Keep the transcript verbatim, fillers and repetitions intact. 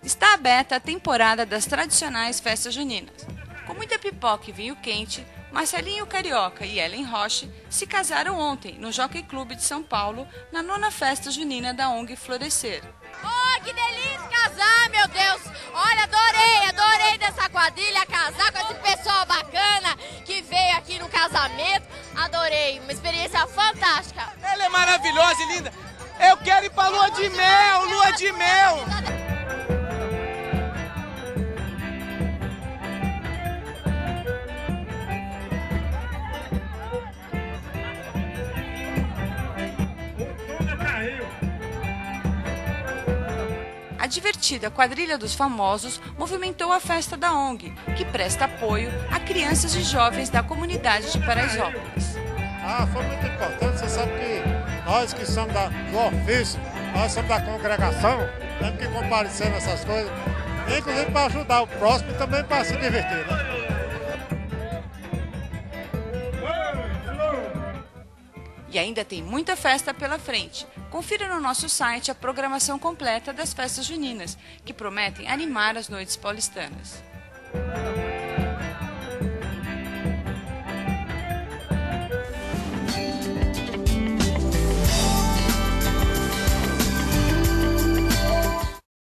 está aberta a temporada das tradicionais festas juninas. Com muita pipoca e vinho quente, Marcelinho Carioca e Ellen Roche se casaram ontem no Jockey Club de São Paulo, na nona festa junina da O N G Florescer. Oh, que delícia casar, meu Deus! Olha, adorei, adorei dessa quadrilha, casar com esse pessoal bacana que veio aqui no casamento. Adorei, uma experiência fantástica. Ela é maravilhosa e linda. Eu quero ir pra lua de mel, lua de mel. A divertida Quadrilha dos Famosos movimentou a festa da O N G, que presta apoio a crianças e jovens da comunidade de Paraisópolis. Ah, foi muito importante. Você sabe que nós que somos da, do ofício, nós somos da congregação, temos que comparecer nessas coisas, inclusive para ajudar o próximo e também para se divertir, né? E ainda tem muita festa pela frente. Confira no nosso site a programação completa das festas juninas, que prometem animar as noites paulistanas.